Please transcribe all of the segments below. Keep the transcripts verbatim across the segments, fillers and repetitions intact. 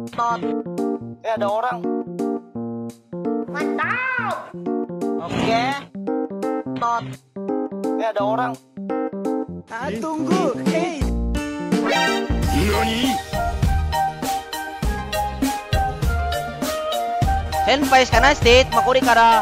Tot. Eh ada orang. Mantap. Oke. Tot. Eh ada orang. Ah, tunggu. Hey. Nani? Senpai sekarang state makuri kara.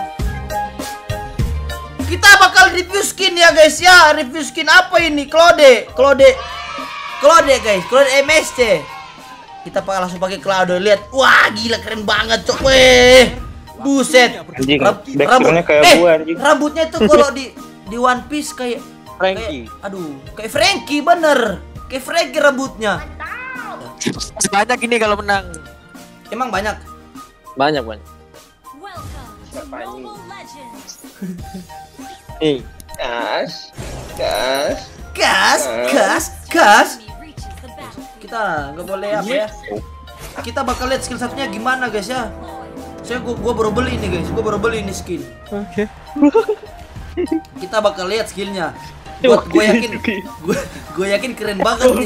Kita bakal review skin ya guys ya. Review skin apa ini? Claude, Claude, Claude guys, Claude M S C. Kita bakal langsung pakai Claude. Lihat, wah gila keren banget cok. Weh, buset. Anjing, Rab- backgroundnya kayak eh, gua anjing. Rambutnya itu kalau di di One Piece kayak Frankie. kayak- aduh, kayak Frankie bener. Kayak Frankie rambutnya. Banyak ini kalau menang. Emang banyak. Banyak banyak. Nih, gas, gas. Gas, gas, gas. Kita nggak boleh apa ya? Kita bakal lihat skill satunya gimana guys ya. Saya gua, gua baru beli ini guys, gua baru beli ini skin. Oke. Kita bakal lihat skillnya. Gua, gua yakin, gua, gua yakin keren banget nih.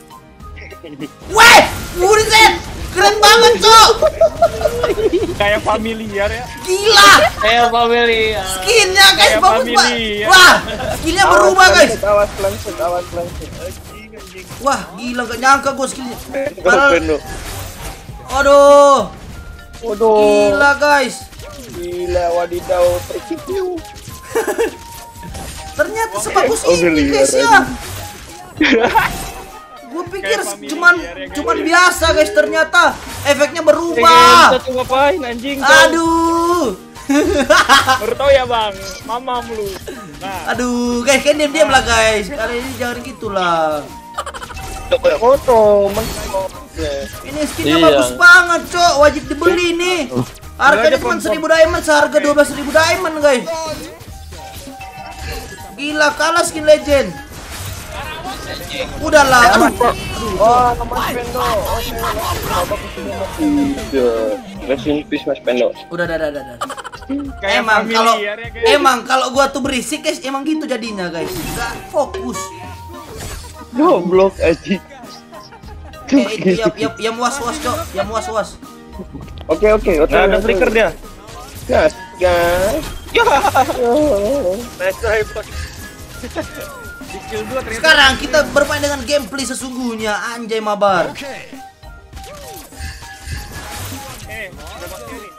Weh, buset, keren banget cok. Kayak familiar ya. Gila, Kayak familiar. skinnya guys Kayak bagus banget. family, ya. Wah, skinnya berubah guys. Awas langsung, awas langsung. Anjing, anjing. Wah, gila gak nyangka gua skillnya. Girlfriend Padahal- lu. Aduh, Waduh. gila guys. Gila wadidaw terkipil. Ternyata sebagus Oh, ini geliar guys ya. Gue pikir Kayak familiar cuman ya, guys. cuman biasa guys, ternyata efeknya berubah. Kita tuh ngapain anjing? Aduh. Baru tau ya bang, mamam lu. Nah, Aduh, guys, kan diam-diam lah guys. Kali ini jangan gitulah. kayak foto, Ini skinnya Iya. bagus banget, Cok. Wajib dibeli nih. Harganya Nggak ada cuma pem- seribu diamond, seharga dua belas ribu diamond, guys. Gila, kalah skin legend. Udahlah, aduh. Oh, Mas Pendo. Rest in peace Mas Pendo. Udah, udah, udah, udah. Kayak Emang kalau familiar ya, guys. emang kalau gua tuh berisik guys, emang gitu jadinya guys. Nggak fokus. Goblok anjing. Eh, itu ya, ya, ya was-was, Cok. Ya was-was. Oke oke, oke. Nah, ada flicker dia. Gas, gas. Ya. Nice try, bos. Di kill dua ternyata. Sekarang kita bermain dengan gameplay sesungguhnya, anjay mabar. Eh, udah pasti nih.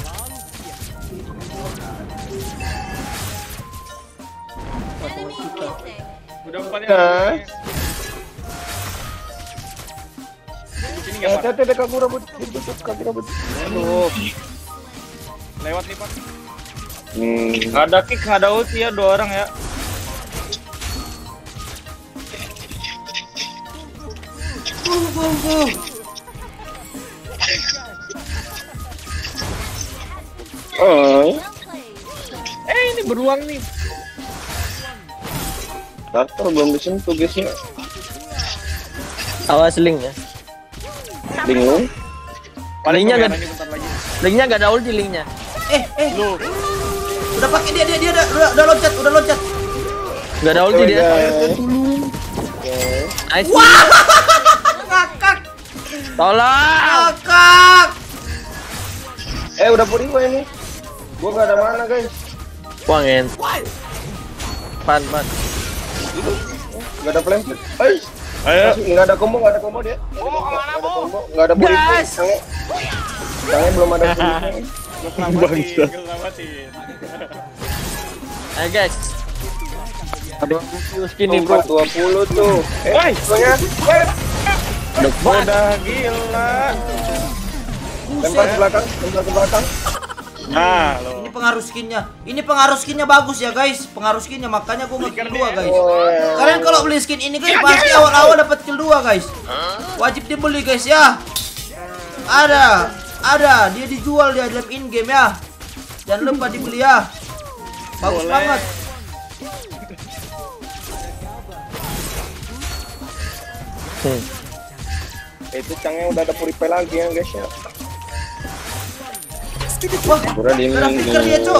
Udah empat ya. Sini enggak, Pak? Hati-hati ada kaki rambut. Kaki rambut. Aduh. Lewat nih, Pak. Hmm. Ada kick, ada ulti ya, dua orang ya. Go, go, go. Oh. Eh, ini beruang nih. Starter belum disentuh guys ya. Awas link ya. Bingung. Linknya nggak, linknya nggak ada ulti linknya. Eh, eh. Lu. Udah pakai dia dia dia udah udah, udah loncat, udah loncat. Nggak ada ulti dia. Nice. Wah! Ngakak, Tolong. ngakak. Eh, udah puri gua ini. Gua nggak ada mana guys. Wah ngent. Pan pan. Nggak ada flame. Hai. Ayo. Nggak ada combo, nggak ada combo dia. Combo kemana bu? Nggak ada puri. Gas. Sange. Sange belum ada puri. Bangsa. Ayo guys. Aduh, skin nih bro. Empat dua puluh tuh. Eh, soalnya. Udah gila. Lempar ke belakang, lempar ke belakang. Nah, lo. Ini pengaruh skinnya. Ini pengaruh skinnya bagus ya guys. Pengaruh skinnya makanya gua nge-kill dua guys. Oh, ya. Kalian kalau beli skin ini guys pasti awal-awal dapat kill dua guys. Wajib dibeli guys ya. Ada, ada. Dia dijual dia dalam in game ya. Jangan lupa dibeli ya. Bagus Boleh. banget. Hmm. Itu cangnya udah ada puripe lagi ya guys ya. Wah, Udah di ada flicker dia, Cok.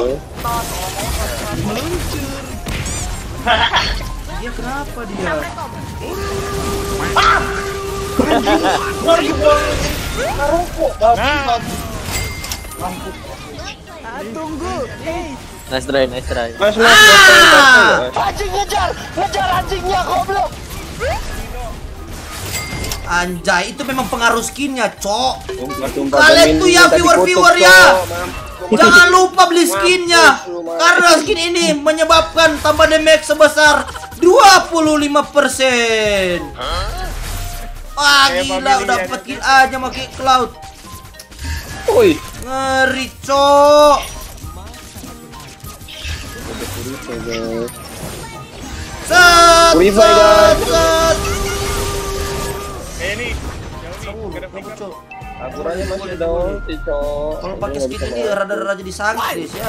Dia kenapa dia? Nah. Ah, tunggu. Hey. Nice try, nice try. Mas, mas, Ah! Anjing ngejar, ngejar anjingnya goblok. Anjay, itu memang pengaruh skinnya, cok. Tumpah-tumpah Kalian gamin tuh ya tadi viewer-viewer kutuk, ya. Cok. Mampus. Jangan lupa beli skinnya. Mampus lu, mampus. Karena skin ini menyebabkan tambah damage sebesar dua puluh lima persen. Wah, Kayak gila family udah ya, dapat kill aja pakai cloud. Woi. Ngeri, cok. Set, Purify, set, guys. set. Eh ini. Jauh nih, gak ada flicker. Aku aja masih ada ulti, Cok. Kalau pakai skin ini rada-rada jadi sangkis ya.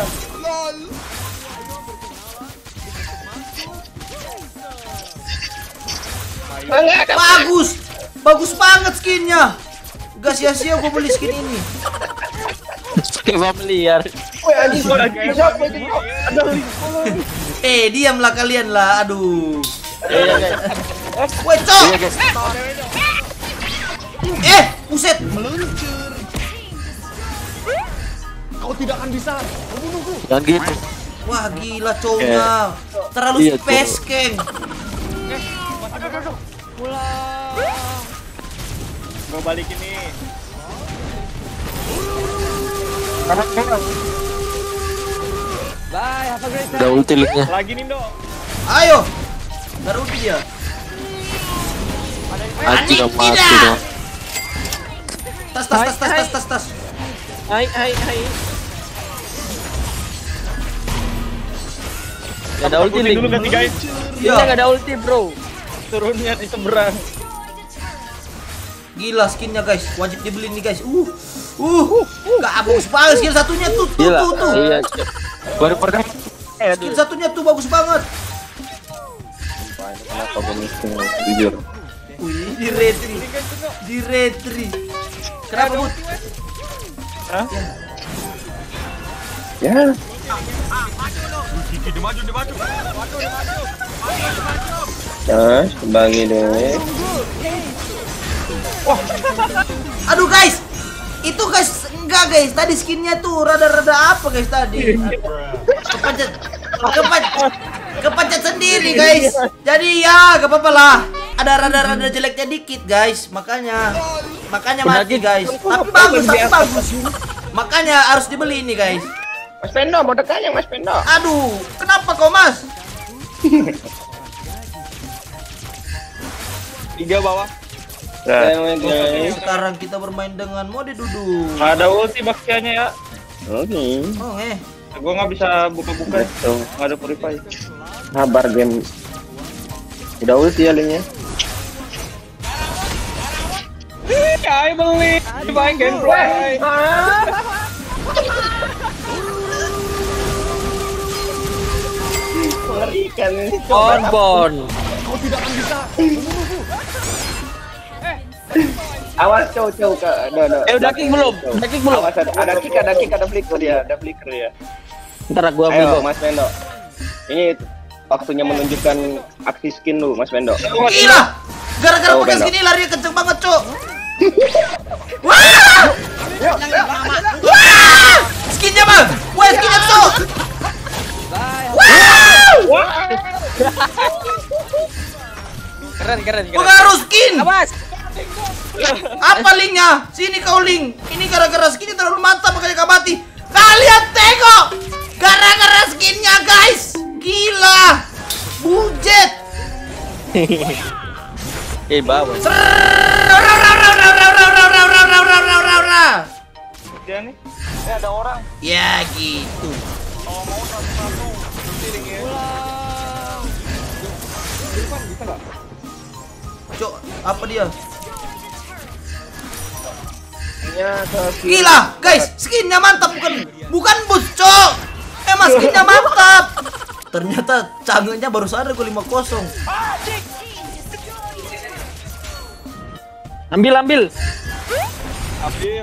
Bagus, bagus banget skinnya. Gak sia-sia gue beli skin ini. Pakai familiar. Woi, anjing gua lagi siapa itu? Ada Eh, diamlah kalian lah. Aduh. Iya, iya, guys. Woi, cok. Iya, guys. Eh, buset. Jangan gitu. Wah, gila cowoknya. Terlalu Iya, space, Keng. Gua balikin nih. Udah ulti linknya. Lagi nih, Dok. Ayo. Baru dia. Anjing gak mati tidak. dong. Tas, tas, tas, tas, tas, tas, tas. Hai, hai, hai. Gak ada ulti Takutin link. dulu gak sih, guys? Iya. Dia gak ada ulti, bro. Turunnya di seberang. Gila skinnya guys, wajib dibeli nih guys. Uh, uh, gak bagus banget skin satunya tuh, tuh, Gila. tuh, tuh. Iya, Cok. Baru pernah. Eh, Skin satunya tuh bagus banget. Kenapa gua miskin? Jujur. Wih, di retri, di retri. Kenapa Bud? Hah? Ya. Ya. Nah, bagi deh. Aduh guys, itu guys enggak guys. Tadi skinnya tuh rada-rada apa guys tadi? Kepencet, kepencet, kepencet sendiri guys. Jadi ya, gak apa-apa lah. Ada rada-rada jeleknya dikit guys, makanya, makanya mati guys. Tapi bagus, tapi bagus. Makanya harus dibeli ini guys. Mas Pendo, mau dekatnya Mas Pendo. Aduh, kenapa kau mas? Tiga bawah. Nah, guys. Sekarang kita bermain dengan mode duduk. Ada ulti baksianya ya. Oke. Oh eh, Gua nggak bisa buka-buka. Tuh, nggak ada purify. Sabar game. Udah ulti ya linknya. I believe I can play. Mengerikan ini. Bon, bon. Awas cow cow ke. No, no. Eh, udah kick belum? Udah kick belum? Awas ada, ada kick, ada kick, ada flicker dia, ada flicker ya. Ntar gua ambil Ayo kok. Mas Pendo. Ini waktunya menunjukkan aksi skin lu Mas Pendo. gila! Gara-gara Oh, pakai benar. skin ini larinya kenceng banget cok. Wah! Wah! Skinnya bang, wah skinnya cok. Wow! Keren, keren, keren. Pengaruh skin. Awas. Apa linknya? Sini kau link. Ini gara-gara skinnya terlalu mantap makanya kau mati. Kalian tengok, gara-gara skinnya guys. Gila, bujet. Eh, bawa. Dia nih. Eh, ada orang. Ya gitu. Cok, apa dia? Gila, guys, skinnya mantap bukan bukan boots, cok. Emang skinnya mantap. Ternyata canggihnya baru sadar gue lima kosong. Ambil, ambil. Ambil.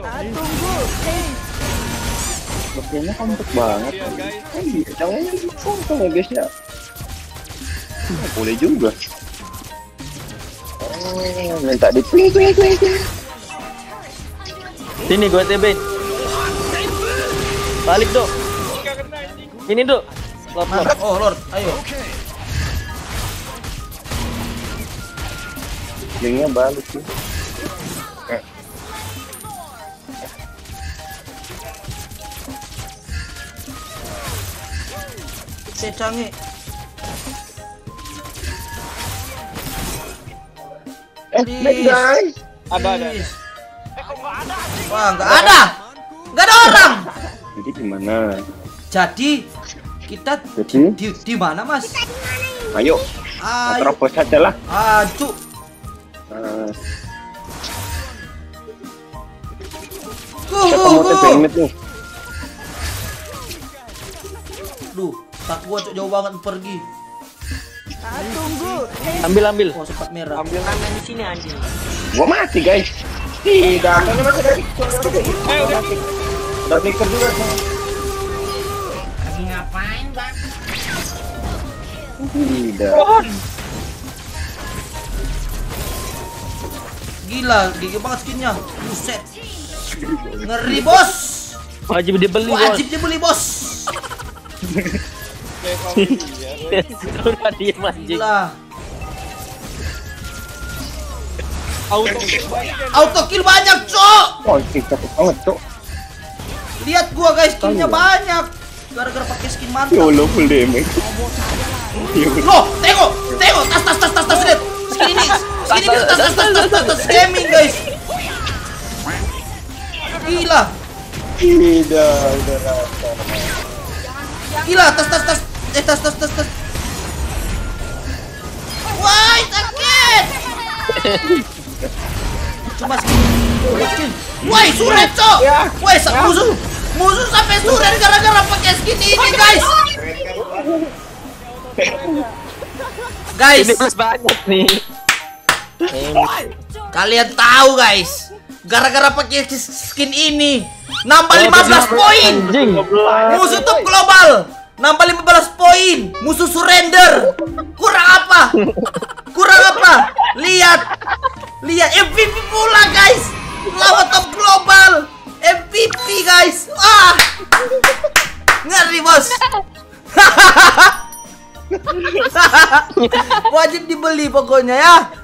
Kayaknya kompak banget. Iya, jangan kompak ya guys ya. Hmm, boleh juga. Oh, minta di ping ping ping ping. Sini gue T B. Balik dok. Ini dok. Lord, Lord. Oh Lord, ayo. Linknya balik sih. Secange. Eh, back guys. Ada ada. Wah, nggak ada. Nggak ada orang. Jadi gimana? Jadi kita Jadi? di di mana, Mas? Ayo, Ayo. terobos saja lah. Aju. Nah, Go, siapa go, mau go. T B mid nih? Duh, tak gua cok jauh banget pergi. Ah, tunggu. Ambil ambil. Oh, sempat merah. Ambil tangan di sini anjing. Gua mati guys. Tidak, ini masih ada. Eh, udah. Udah flicker juga. Lagi ngapain, Bang? Tidak. Gila, gigi banget skinnya. Buset. Ngeri, Bos. Wajib dibeli bos. Wajib dibeli, Bos. Udah diem anjing. Gila. Auto. Auto kill banyak, Cok. Oh, ini cepet banget, Cok. Lihat gua guys, killnya banyak. Gara-gara pakai skin mantap. YOLO full damage. Loh, tengok, tengok, tas tas tas tas tas lihat. Skin ini, skin ini tas tas tas tas tas tas gaming guys. Gila, Tidak, udah rata. gila, tas tas tas, eh tas tas tas tas. Wah, sakit. Coba skin, coba skin. Woi, suret cok. Woi, musuh, musuh sampai suret gara-gara pakai skin ini guys. Guys, Ini plus banyak nih. kalian tahu guys, gara-gara pakai skin ini nambah lima belas poin. Anjing. Musuh top global nambah lima belas poin. Musuh surrender. Kurang apa? Kurang apa? Lihat. Lihat M V P pula guys. Lawan top global. M V P guys. Ah. Ngeri, Bos. Wajib dibeli pokoknya ya.